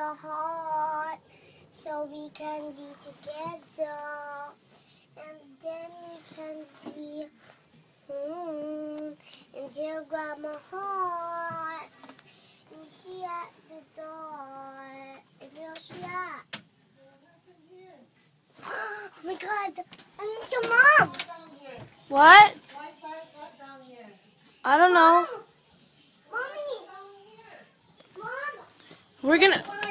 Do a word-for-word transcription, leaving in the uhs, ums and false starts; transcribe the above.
Grandma heart so we can be together. And then we can be home. And dear Grandma heart, is she at the door? And where's she at? Oh my God! I need your mom. What? Why is Syre's hat down here? I don't know. Mommy! Mom! We're gonna.